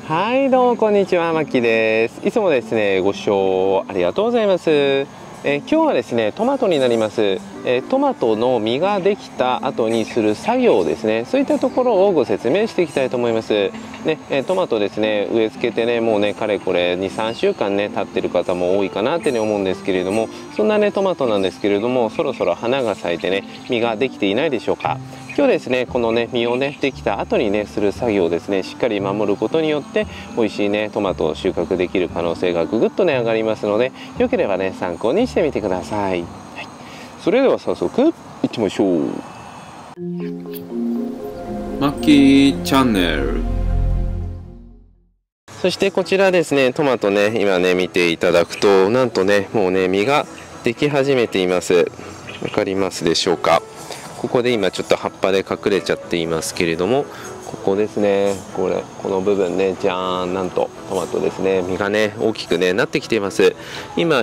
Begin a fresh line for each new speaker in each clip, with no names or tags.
はい、どうもこんにちは、マッキーです。いつもですね、ご視聴ありがとうございます。今日はですね、トマトになります。トマトの実ができた後にする作業ですね、そういったところをご説明していきたいと思います。ね、トマトですね、植え付けてね、もうね、かれこれ2、3週間ね、経ってる方も多いかなってね、思うんですけれども、そんなね、トマトなんですけれども、そろそろ花が咲いてね、実ができていないでしょうか。今日ですね、このね実をねできた後にねする作業をですねしっかり守ることによって美味しいねトマトを収穫できる可能性がぐぐっとね上がりますので、よければね参考にしてみてください。はい、それでは早速いってみましょう。
マッキーチャンネル。
そしてこちらですね、トマトね今ね見ていただくと、なんとねもうね実ができ始めています。わかりますでしょうか。ここで今ちょっと葉っぱで隠れちゃっていますけれども、ここですね、この部分ね、じゃーん、なんとトマトですね、実がね大きくねなってきています。今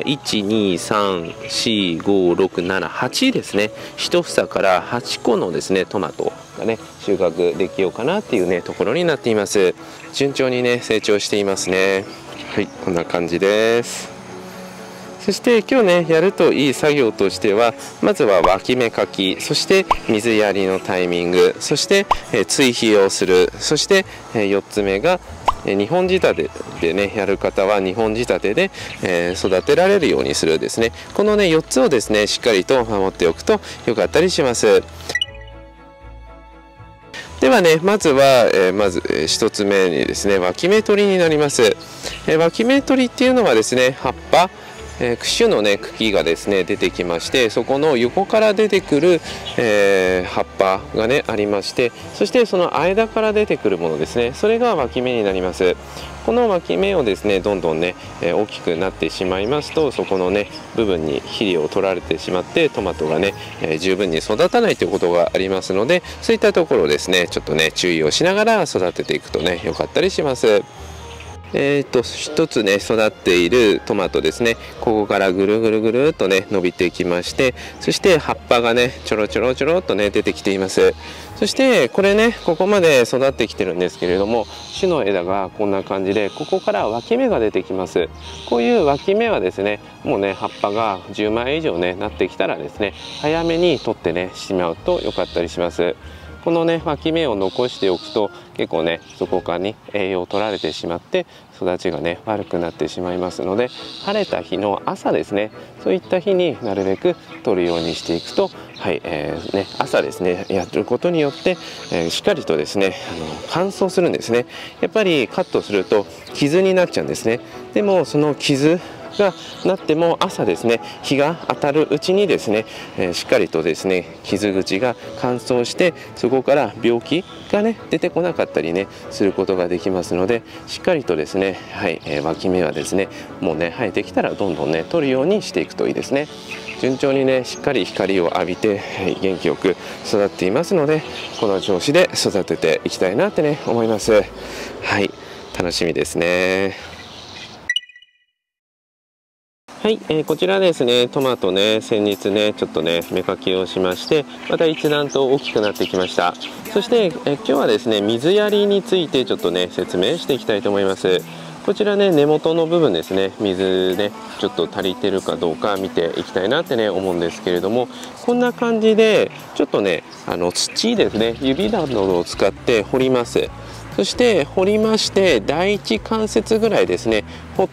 1234567 ですね、1房から8個のですねトマトがね収穫できようかなっていうねところになっています。順調にね成長していますね。はい、こんな感じです。そして今日ねやるといい作業としては、まずは脇芽かき、そして水やりのタイミング、そして追肥をする、そして4つ目が2本仕立てでねやる方は2本仕立てで育てられるようにするですね。このね4つをですねしっかりと守っておくとよかったりします。ではね、まず1つ目にですね脇芽取りになります。脇芽取りっていうのはですね、葉っぱ種のね茎がですね出てきまして、そこの横から出てくる、葉っぱがねありまして、そしてその間から出てくるものですね、それが脇芽になります。この脇芽をですねどんどんね、大きくなってしまいますと、そこのね部分に肥料を取られてしまってトマトがね、十分に育たないということがありますので、そういったところをですねちょっとね注意をしながら育てていくとね良かったりします。一つね育っているトマトですね、ここからぐるぐるぐるっとね伸びてきまして、そして葉っぱがねちょろちょろちょろっとね出てきています。そしてこれねここまで育ってきてるんですけれども、種の枝がこんな感じで、ここから脇芽が出てきます。こういう脇芽はですね、もうね葉っぱが10枚以上ねなってきたらですね、早めに取ってねしまうと良かったりします。このね脇芽を残しておくと結構ねそこからに栄養を取られてしまって育ちがね悪くなってしまいますので、晴れた日の朝ですね、そういった日になるべく取るようにしていくと、はい朝ですねやることによって、しっかりとですね乾燥するんですね。やっぱりカットすると傷になっちゃうんですね。でもその傷がなっても朝ですね日が当たるうちにですね、しっかりとですね傷口が乾燥して、そこから病気がね出てこなかったりねすることができますので、しっかりとですね脇芽はですねもうね生えてきたらどんどんね取るようにしていくといいですね。順調にねしっかり光を浴びて、元気よく育っていますので、この調子で育てていきたいなってね思います。はい、楽しみですね。はい、こちらですねトマトね先日ねちょっとね芽かきをしまして、また一段と大きくなってきました。そして今日はですね水やりについてちょっとね説明していきたいと思います。こちらね根元の部分ですね、水ねちょっと足りてるかどうか見ていきたいなってね思うんですけれども、こんな感じでちょっとね土ですね、指などを使って掘ります。そして掘りまして、第一関節ぐらいですね掘って、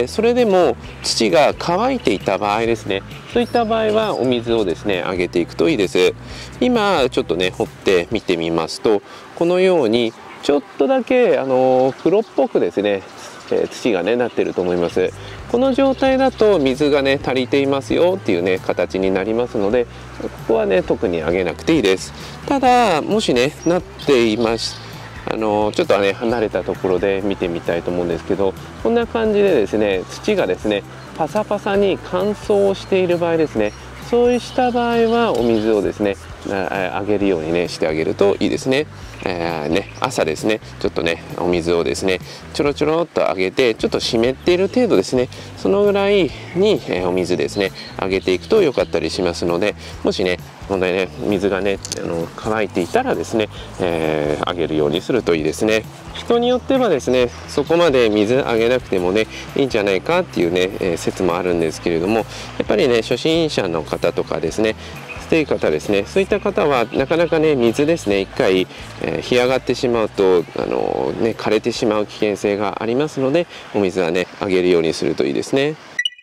それでも土が乾いていた場合ですね、そういった場合はお水をですねあげていくといいです。今ちょっとね掘って見てみますと、このようにちょっとだけ黒っぽくですね土がねなってると思います。この状態だと水がね足りていますよっていうね形になりますので、ここはね特にあげなくていいです。ただもしねなっていますちょっとね離れたところで見てみたいと思うんですけど、こんな感じでですね土がですねパサパサに乾燥している場合ですね、そうした場合はお水をですねあげるようにねしてあげるといいですね。朝ですねちょっとねお水をですねちょろちょろっとあげて、ちょっと湿っている程度ですね、そのぐらいに、お水ですねあげていくと良かったりしますので、もしね本来ね水がね乾いていたらですね、あげるようにするといいですね。人によってはですねそこまで水あげなくてもねいいんじゃないかっていうね、説もあるんですけれども、やっぱりね初心者の方とかですねという方ですね、そういった方はなかなかね水ですね一回、干上がってしまうと枯れてしまう危険性がありますので、お水はねあげるようにするといいですね。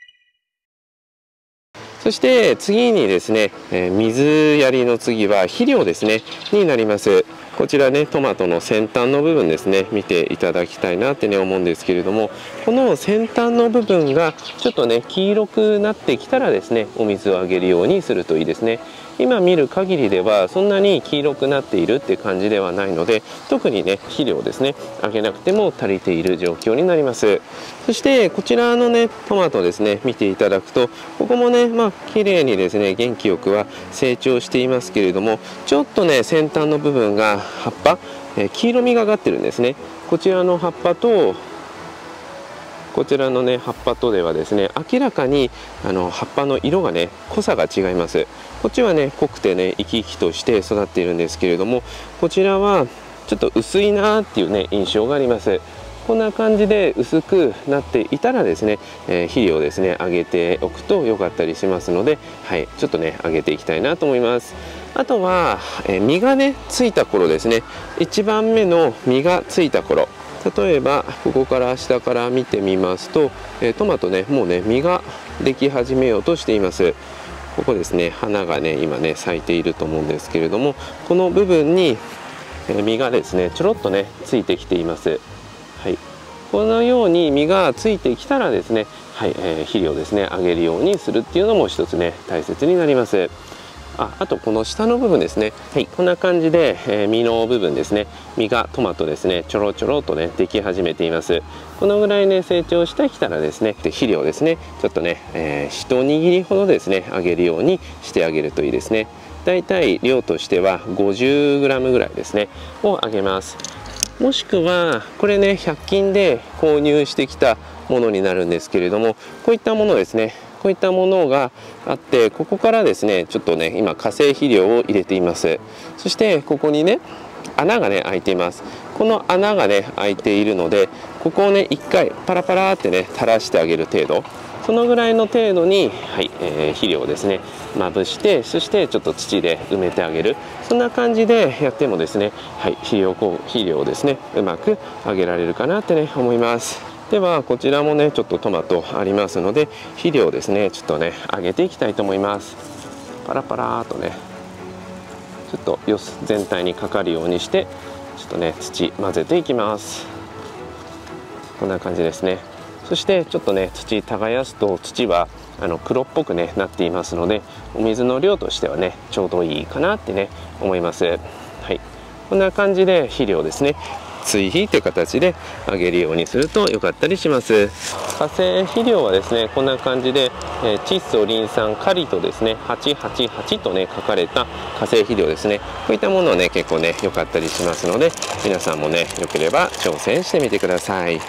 そして次にですね、水やりの次は肥料ですねになります。こちらねトマトの先端の部分ですね見ていただきたいなってね思うんですけれども、この先端の部分がちょっとね黄色くなってきたらですねお水をあげるようにするといいですね。今見る限りではそんなに黄色くなっているって感じではないので、特にね肥料ですねあげなくても足りている状況になります。そしてこちらのねトマトですね見ていただくと、ここもね綺麗にですね元気よくは成長していますけれども、ちょっとね先端の部分が葉っぱ、黄色みがかってるんですね。こちらの葉っぱとこちらのね葉っぱとではですね明らかに葉っぱの色がね濃さが違います。こっちはね濃くてね生き生きとして育っているんですけれども、こちらはちょっと薄いなっていうね印象があります。こんな感じで薄くなっていたらですね、肥料ですねあげておくと良かったりしますので、ちょっとねあげていきたいなと思います。あとは、実がねついた頃ですね、1番目の実がついた頃、例えばここから下から見てみますと、トマトねもうね実ができ始めようとしています。ここですね花がね今ね咲いていると思うんですけれども、この部分に実がですねちょろっとねついてきています。このように実がついてきたらですね、肥料ですねあげるようにするっていうのも一つね大切になります。あとこの下の部分ですね、こんな感じで、実の部分ですね、実がトマトですねちょろちょろとねでき始めています。このぐらいね成長してきたらですね肥料ですねちょっとね、一握りほどですねあげるようにしてあげるといいですね。だいたい量としては 50g ぐらいですねをあげます。もしくはこれね100均で購入してきたものになるんですけれども、こういったものですね、こういったものがあって、ここからですねちょっとね今化成肥料を入れています。そしてここにね穴がね開いています。この穴がね開いているので、ここをね1回パラパラってね垂らしてあげる程度、そのぐらいの程度に、肥料をですねまぶして、そしてちょっと土で埋めてあげる、そんな感じでやってもですね、肥料をですねうまくあげられるかなってね思います。ではこちらもねちょっとトマトありますので、肥料ですねちょっとねあげていきたいと思います。パラパラーとねちょっと全体にかかるようにしてちょっとね土混ぜていきます。こんな感じですね。そしてちょっとね土耕すと土は黒っぽくねなっていますので、お水の量としてはねちょうどいいかなってね思います。こんな感じで肥料ですね追肥という形であげるようにすると良かったりします。化成肥料はですねこんな感じで、窒素リン酸カリとですね888とね書かれた化成肥料ですね、こういったものをね結構ね良かったりしますので、皆さんもねよければ挑戦してみてください。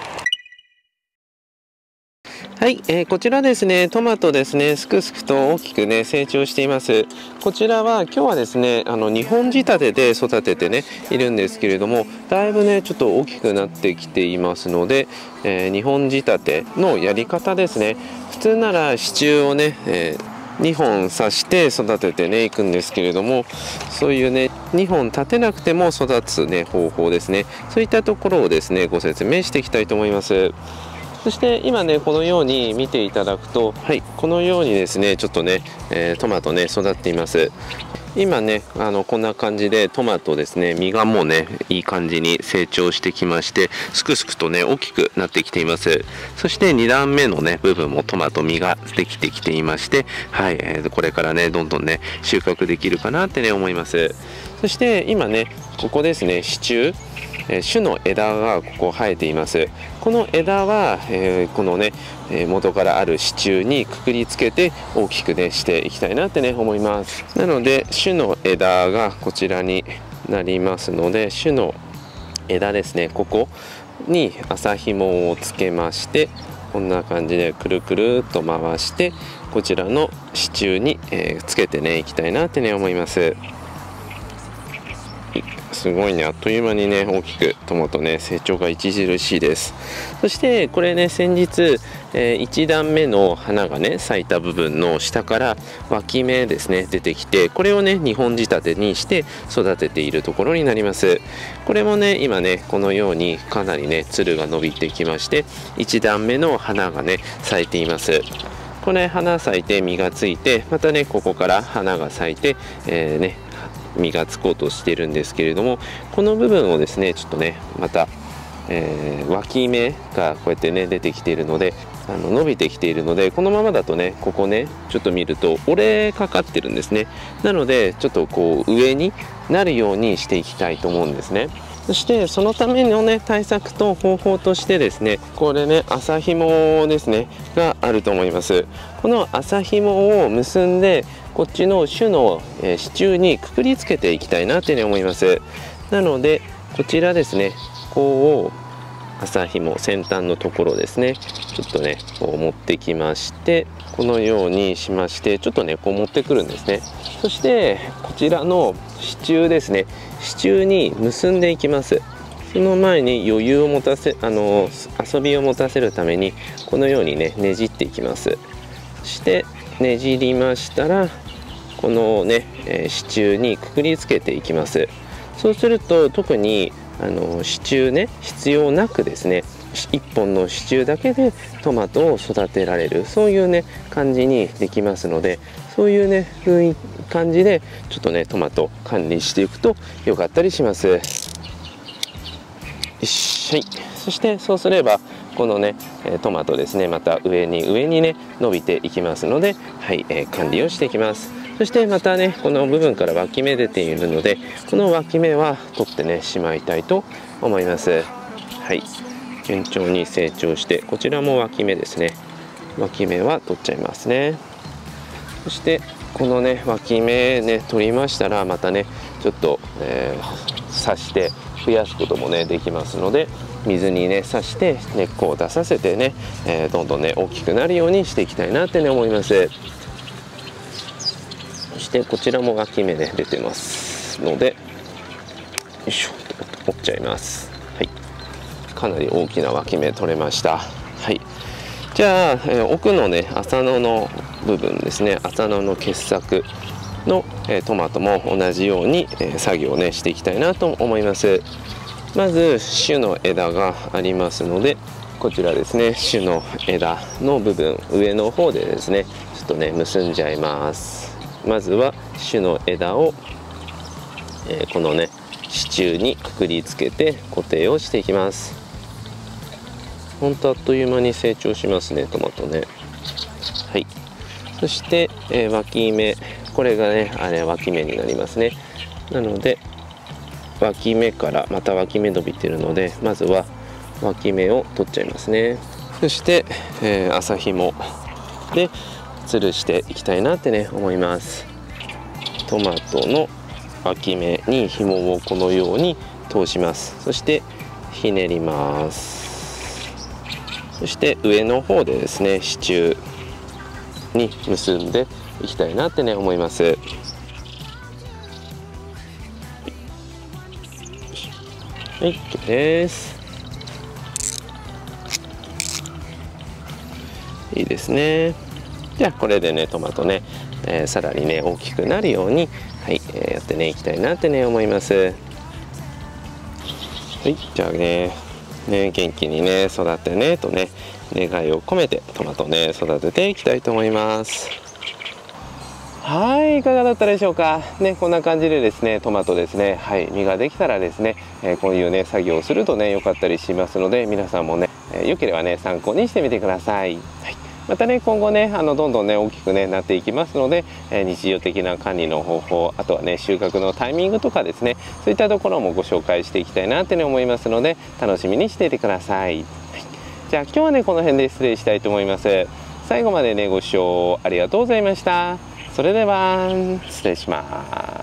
こちらですねトマトですねすくすくと大きくね成長しています。こちらは今日はですね2本仕立てで育ててねいるんですけれども、だいぶねちょっと大きくなってきていますので、2本仕立てのやり方ですね。普通なら支柱をね、2本刺して育ててねいくんですけれども、そういうね2本立てなくても育つね方法ですね、そういったところをですねご説明していきたいと思います。そして今ねこのように見ていただくと、このようにですねちょっとね、トマトね育っています。今ねこんな感じでトマトですね実がもうねいい感じに成長してきまして、すくすくとね大きくなってきています。そして2段目のね部分もトマト実ができてきていまして、これからねどんどんね収穫できるかなってね思います。そして今ねここですね支柱、 種の枝がここ生えています。この枝は、このね元からある支柱にくくりつけて大きくねしていきたいなってね思います。なので種の枝がこちらになりますので、種の枝ですね、ここに麻紐をつけまして、こんな感じでくるくるっと回してこちらの支柱に、つけてねいきたいなってね思います。すごいね、あっという間にね大きくトマトね成長が著しいです。そしてこれね先日、1段目の花がね咲いた部分の下から脇芽ですね出てきて、これをね2本仕立てにして育てているところになります。これもね今ねこのようにかなりねつるが伸びてきまして、1段目の花がね咲いています。これ花咲いて実がついて、またねここから花が咲いて、実がつこうとしているんですけれども、この部分をですねちょっとねまた、脇芽がこうやってね出てきているので、伸びてきているので、このままだとねここねちょっと見ると折れかかってるんですね。なのでちょっとこう上になるようにしていきたいと思うんですね。そしてそのためのね対策と方法としてですね、これね麻紐ですねがあると思います。この麻紐を結んでこっちの種の支柱にくくりつけていきたいなってね思います。なのでこちらですね、こう麻紐先端のところですね、ちょっとねこう持ってきまして、このようにしましてちょっとねこう持ってくるんですね。そしてこちらの支柱ですね、支柱に結んでいきます。その前に余裕を持たせ遊びを持たせるためにこのようにねねじっていきます。そしてねじりましたらこのね支柱にくくりつけていきます。そうすると特に支柱ね必要なくですね、1本の支柱だけでトマトを育てられる、そういうね感じにできますので、そういうね感じでちょっとねトマト管理していくと良かったりします。よし、はい、そしてそうすればこのねトマトですねまた上にね伸びていきますので、はい、管理をしていきます。そしてまたねこの部分から脇芽出ているので、この脇芽は取ってねしまいたいと思います。はい、順調に成長して、こちらも脇芽ですね、脇芽は取っちゃいますね。そしてこのね脇芽ね取りましたら、またねちょっと、刺して増やすこともねできますので、水にね刺して根っこを出させてね、どんどんね大きくなるようにしていきたいなってね思います。そしてこちらも脇芽ね出てますので、よいしょ折っちゃいます。はい、かなり大きな脇芽取れました。はい、じゃあ、奥のね麻野の部分ですね、麻野の傑作の、トマトも同じように、作業をねしていきたいなと思います。まず種の枝がありますので、こちらですね種の枝の部分上の方でですねちょっとね結んじゃいます。まずは種の枝を、このね支柱にくくりつけて固定をしていきます。ほんとあっという間に成長しますねトマトね。はい、そして、脇芽、これがね脇芽になりますね。なので脇芽からまた脇芽伸びてるので、まずは脇芽を取っちゃいますね。そして、麻紐で吊るしていきたいなってね思います。トマトの脇芽に紐をこのように通します。そしてひねります。そして上の方でですね支柱に結んでいきたいなってね思います。はい、OK です。いいですね。じゃあこれでねトマトね、さらにね大きくなるように、はい、やってねいきたいなってね思います。はい、じゃあね元気にね育ってねとね願いを込めてトマトね育てていきたいと思います。はい、いかがだったでしょうかね。こんな感じでですねトマトですね、はい、実ができたらですね、こういうね作業をするとね良かったりしますので、皆さんもね、良ければね参考にしてみてください。はい、 またね今後ねどんどんね大きくねなっていきますので、日常的な管理の方法、あとはね収穫のタイミングとかですね、そういったところもご紹介していきたいなって思いますので、楽しみにしていてください。はい、じゃあ今日はねこの辺で失礼したいと思います。最後までねご視聴ありがとうございました。それでは失礼します。